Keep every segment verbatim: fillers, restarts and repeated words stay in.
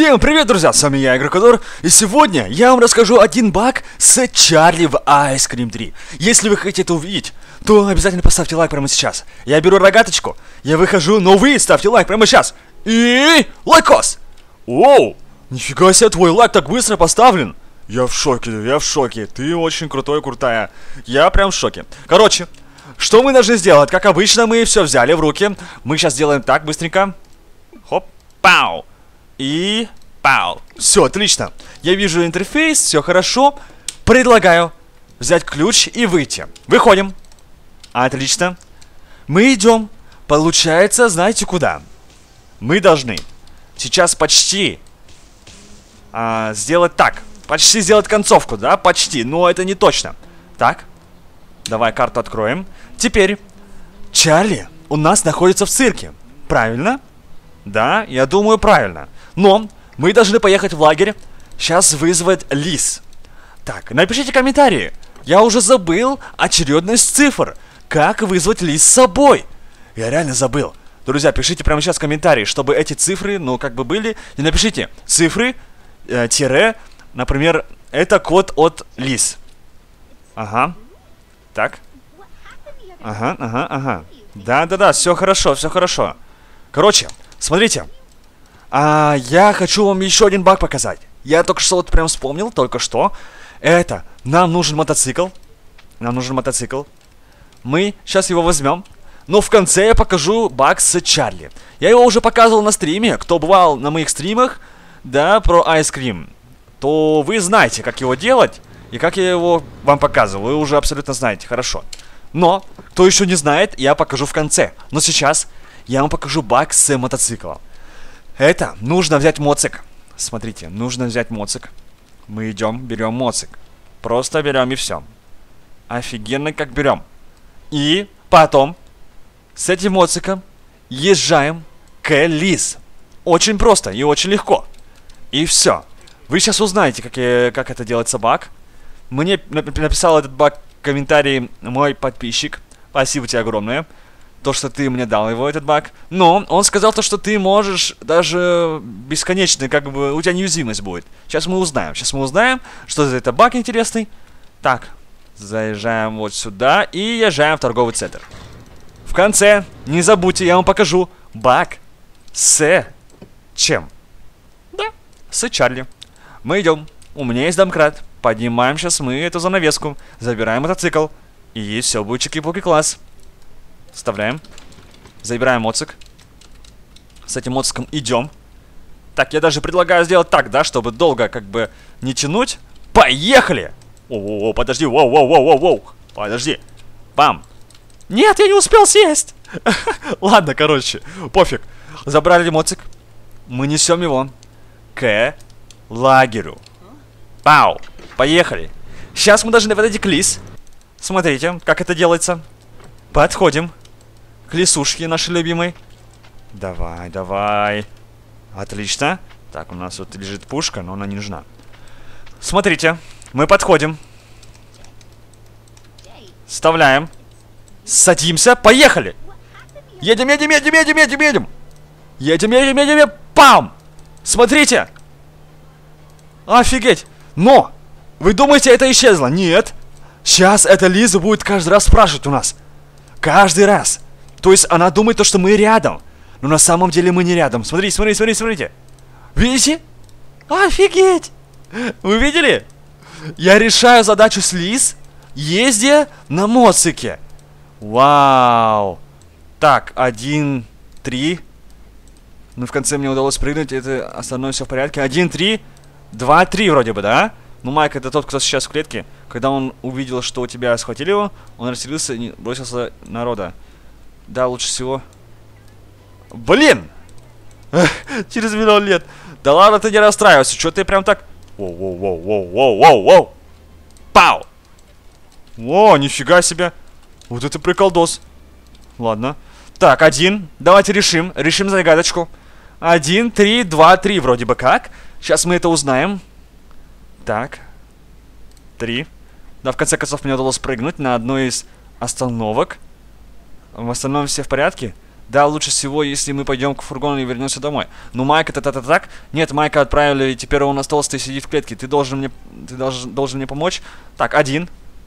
Всем привет, друзья, с вами я, Игрокодор, и сегодня я вам расскажу один баг с Чарли в Ice Cream три. Если вы хотите это увидеть, то обязательно поставьте лайк прямо сейчас. Я беру рогаточку, я выхожу, но вы ставьте лайк прямо сейчас. И лайкос! Оу, нифига себе, твой лайк так быстро поставлен. Я в шоке, я в шоке, ты очень крутой, крутая. Я прям в шоке. Короче, что мы должны сделать? Как обычно, мы все взяли в руки. Мы сейчас делаем так, быстренько. Хоп, пау. И пау. Все, отлично. Я вижу интерфейс, все хорошо. Предлагаю взять ключ и выйти. Выходим. Отлично. Мы идем. Получается, знаете куда? Мы должны сейчас почти а, сделать так. Почти сделать концовку, да? Почти, но это не точно. Так. Давай карту откроем. Теперь Чарли у нас находится в цирке. Правильно? Да, я думаю, правильно. Но мы должны поехать в лагерь. Сейчас вызвать Лиз. Так, напишите комментарии. Я уже забыл очередность цифр. Как вызвать Лиз с собой? Я реально забыл. Друзья, пишите прямо сейчас комментарии, чтобы эти цифры, ну, как бы были. И напишите цифры, э, тире, например, это код от Лиз. Ага. Так. Ага, ага, ага. Да-да-да, все хорошо, все хорошо. Короче, смотрите. А, я хочу вам еще один баг показать. Я только что вот прям вспомнил, только что. Это, нам нужен мотоцикл. Нам нужен мотоцикл. Мы сейчас его возьмем. Но в конце я покажу баг с Чарли. Я его уже показывал на стриме. Кто бывал на моих стримах, да, про Ice Cream, то вы знаете, как его делать. И как я его вам показывал. Вы уже абсолютно знаете, хорошо. Но, кто еще не знает, я покажу в конце. Но сейчас я вам покажу баг с мотоциклом. Это нужно взять моцик. Смотрите, нужно взять моцик. Мы идем, берем моцик. Просто берем и все. Офигенно как берем. И потом с этим моциком езжаем к Лиз. Очень просто и очень легко. И все. Вы сейчас узнаете, как, я, как это делается баг. Мне написал этот баг в комментарии мой подписчик. Спасибо тебе огромное. То, что ты мне дал его, этот баг. Но он сказал то, что ты можешь даже бесконечно, как бы, у тебя неуязвимость будет. Сейчас мы узнаем. Сейчас мы узнаем, что за это баг интересный. Так, заезжаем вот сюда и езжаем в торговый центр. В конце, не забудьте, я вам покажу баг с чем? Да, с Чарли. Мы идем. У меня есть домкрат. Поднимаем сейчас мы эту занавеску. Забираем мотоцикл. И все будет чики-пуки класс. Вставляем. Забираем моцик. С этим моциком идем. Так, я даже предлагаю сделать так, да, чтобы долго как бы не тянуть. Поехали! О-о-о, подожди, воу-воу-воу-воу-воу. Подожди. Бам. Нет, я не успел сесть. Ладно, короче, пофиг. Забрали моцик. Мы несем его к лагерю. Пау. Поехали. Сейчас мы должны подойти к Лиз. Смотрите, как это делается. Подходим к лисушке нашей любимой. Давай, давай. Отлично. Так, у нас вот лежит пушка, но она не нужна. Смотрите, мы подходим. Вставляем. Садимся, поехали. Едем, едем, едем, едем, едем, едем. Едем, едем, едем, едем. Пам! Смотрите. Офигеть. Но, вы думаете, это исчезло? Нет. Сейчас эта Лиза будет каждый раз спрашивать у нас. Каждый раз. То есть она думает, то, что мы рядом. Но на самом деле мы не рядом. Смотрите, смотрите, смотрите, смотрите. Видите? Офигеть! Вы видели? Я решаю задачу с Лиз, ездя на моцике. Вау! Так, один, три. Ну, в конце мне удалось прыгнуть. Это остальное все в порядке. Один, три, два, три вроде бы, да? Ну, Майк, это тот, кто сейчас в клетке. Когда он увидел, что у тебя схватили его, он расселился и бросился на Рода. Да, лучше всего. Блин! Через миллион лет. Да ладно, ты не расстраивайся. Что ты прям так... Воу-воу-воу-воу-воу-воу-воу! Пау! О, нифига себе. Вот это приколдос. Ладно. Так, один. Давайте решим. Решим загадочку. Один, три, два, три. Вроде бы как. Сейчас мы это узнаем. Так. Три. Да, в конце концов, мне удалось прыгнуть на одну из остановок. В остальном все в порядке? Да, лучше всего, если мы пойдем к фургону и вернемся домой. Ну, Майк, это так, так? Нет, Майка отправили, и теперь он остался сидеть в клетке. Ты должен мне... Ты должен, должен мне помочь. Так, один.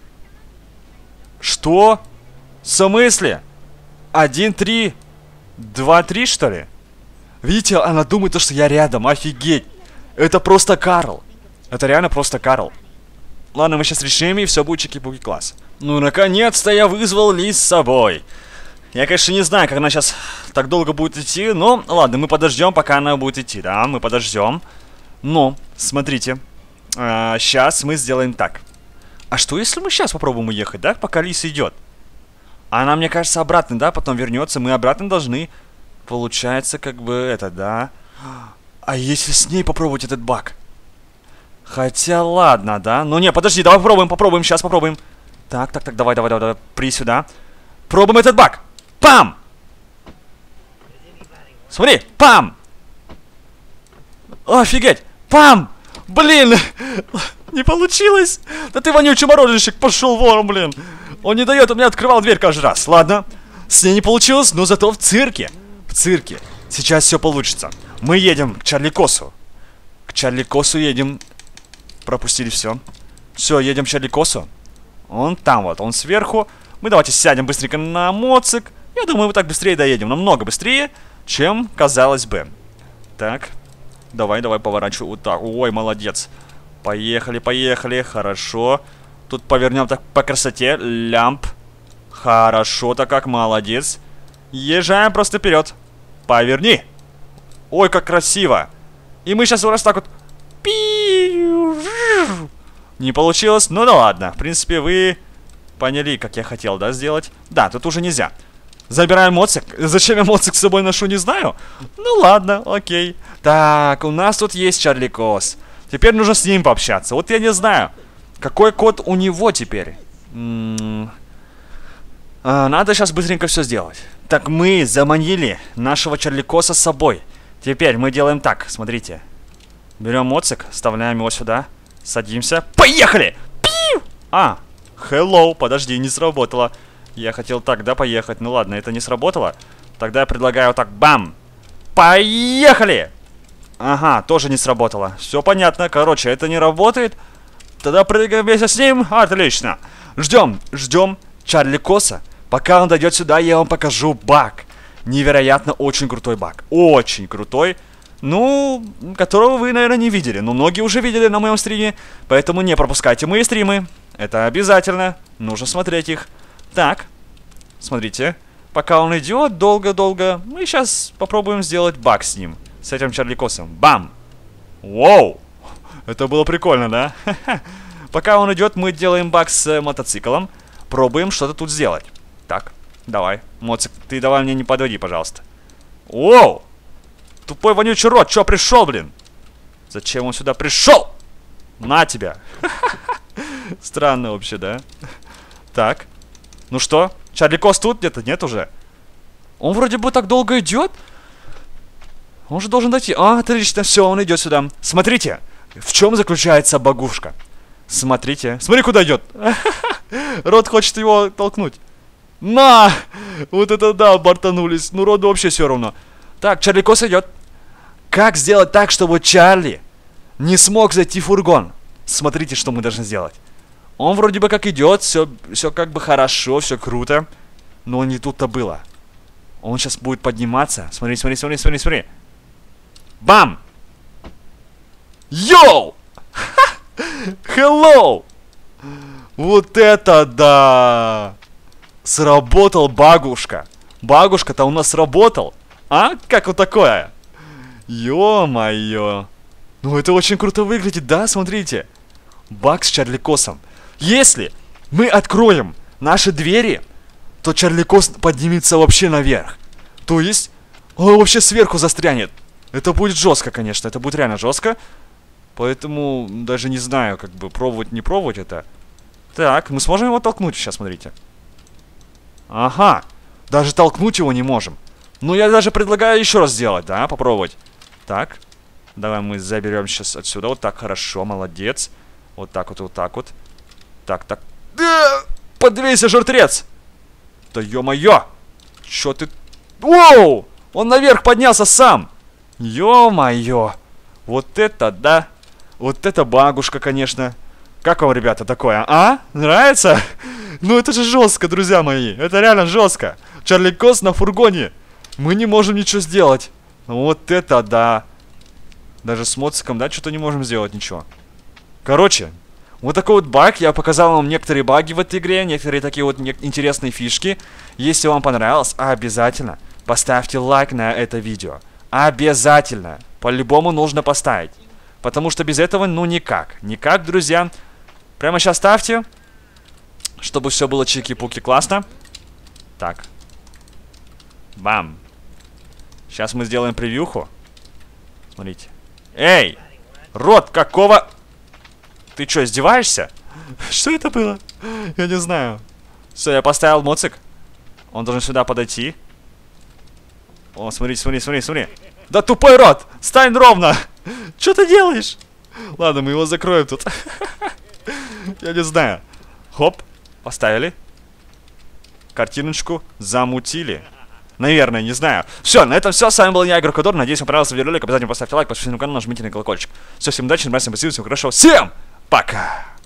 Что? В смысле? Один, три. Два, три, что ли? Видите, она думает, что я рядом. Офигеть. Это просто Карл. Это реально просто Карл. Ладно, мы сейчас решим, и все будет чики-пуки класс. Ну, наконец-то я вызвал Лиз с собой. Я, конечно, не знаю, как она сейчас так долго будет идти, но ладно, мы подождем, пока она будет идти, да, мы подождем. Но, смотрите, а, сейчас мы сделаем так. А что, если мы сейчас попробуем уехать, да, пока Лиз идет? Она, мне кажется, обратно, да, потом вернется, мы обратно должны, получается, как бы это, да. А если с ней попробовать этот баг? Хотя, ладно, да, ну не, подожди, давай попробуем, попробуем, сейчас попробуем. Так, так, так, давай, давай, давай, давай, при сюда. Пробуем этот баг. Пам! Смотри, пам! Офигеть! Пам! Блин! Не получилось! Да ты, вонючий мороженщик, пошел вон, блин! Он не дает, он мне открывал дверь каждый раз. Ладно, с ней не получилось, но зато в цирке. В цирке. Сейчас все получится. Мы едем к Чарли Косу. К Чарли Косу едем. Пропустили все. Все, едем к Чарли Косу. Он там вот, он сверху. Мы давайте сядем быстренько на моцик. Я думаю, мы так быстрее доедем. Намного быстрее, чем казалось бы. Так. Давай, давай, поворачивай вот так. Ой, молодец. Поехали, поехали. Хорошо. Тут повернем так по красоте. Лямп. Хорошо-то как, молодец. Езжаем просто вперед. Поверни. Ой, как красиво. И мы сейчас раз так вот... Не получилось? Ну да ладно. В принципе, вы поняли, как я хотел, да, сделать? Да, тут уже нельзя. Забираем моцик. Зачем я моцик с собой ношу, не знаю. Ну ладно, окей. Так, у нас тут есть Чарли Кос. Теперь нужно с ним пообщаться. Вот я не знаю, какой код у него теперь. М-м- а, надо сейчас быстренько все сделать. Так, мы заманили нашего Чарли Коса с собой. Теперь мы делаем так, смотрите. Берем моцик, вставляем его сюда. Садимся. Поехали! Пиу! А, hello, подожди, не сработало. Я хотел так, да, поехать. Ну ладно, это не сработало. Тогда я предлагаю вот так, бам! Поехали! Ага, тоже не сработало. Все понятно, короче, это не работает. Тогда прыгаем вместе с ним. Отлично. Ждем, ждем Чарли Коса. Пока он дойдет сюда, я вам покажу баг. Невероятно очень крутой баг. Очень крутой. Ну, которого вы, наверное, не видели. Но многие уже видели на моем стриме. Поэтому не пропускайте мои стримы. Это обязательно. Нужно смотреть их. Так, смотрите. Пока он идет долго-долго, мы сейчас попробуем сделать баг с ним. С этим Чарли Косом. Бам! Воу! Это было прикольно, да? Пока он идет, мы делаем баг с э, мотоциклом. Пробуем что-то тут сделать. Так, давай. Моцик, ты давай мне не подводи, пожалуйста. Воу! Тупой вонючий рот, чё пришел, блин? Зачем он сюда пришел? На тебя! Странно вообще, да? Так. Ну что? Чарли Кос тут где-то? Нет уже? Он вроде бы так долго идет. Он же должен дойти. А, отлично, все, он идет сюда. Смотрите, в чем заключается багушка. Смотрите. Смотри, куда идет. Рот хочет его толкнуть. На! Вот это да, бортанулись. Ну, Роду вообще все равно. Так, Чарли Кос идет. Как сделать так, чтобы Чарли не смог зайти в фургон? Смотрите, что мы должны сделать. Он вроде бы как идет, все, все как бы хорошо, все круто. Но не тут-то было. Он сейчас будет подниматься. Смотри, смотри, смотри, смотри, смотри. Бам! Йоу! Hello! Вот это да! Сработал багушка. Багушка-то у нас сработал. А? Как вот такое? Ё-моё. Ну это очень круто выглядит, да? Смотрите. Баг с Чарли Косом. Если мы откроем наши двери, то Чарли Кос поднимется вообще наверх. То есть, он вообще сверху застрянет. Это будет жестко, конечно. Это будет реально жестко. Поэтому даже не знаю, как бы пробовать, не пробовать это. Так, мы сможем его толкнуть сейчас, смотрите. Ага. Даже толкнуть его не можем. Ну, я даже предлагаю еще раз сделать, да, попробовать. Так. Давай мы заберем сейчас отсюда. Вот так, хорошо, молодец. Вот так вот, вот так вот. Так, так. Да! Подвейся, жиртрец! Да ё-моё! Чё ты Воу! Он наверх поднялся сам! Ё-моё! Вот это да! Вот это багушка, конечно! Как вам, ребята, такое, а? Нравится? Ну это же жестко, друзья мои! Это реально жестко! Чарли Кос на фургоне! Мы не можем ничего сделать! Вот это да! Даже с моциком, да, что-то не можем сделать ничего. Короче, вот такой вот баг. Я показал вам некоторые баги в этой игре, некоторые такие вот интересные фишки. Если вам понравилось, обязательно поставьте лайк на это видео. Обязательно. По-любому нужно поставить. Потому что без этого, ну, никак. Никак, друзья. Прямо сейчас ставьте, чтобы все было чики-пуки классно. Так. Бам. Сейчас мы сделаем превьюху. Смотрите. Эй! Рот какого... Ты что, издеваешься? Что это было? Я не знаю. Все, я поставил моцик. Он должен сюда подойти. О, смотри, смотри, смотри, смотри. Да тупой рот! Стань ровно! Что ты делаешь? Ладно, мы его закроем тут. Я не знаю. Хоп, поставили. Картиночку замутили. Наверное, не знаю. Все, на этом все. С вами был я, Игорь Кодор. Надеюсь, вам понравился видеоролик. Обязательно поставьте лайк, подпишитесь на канал, нажмите на колокольчик. Все, всем удачи, всем спасибо, всем хорошо. Всем пока!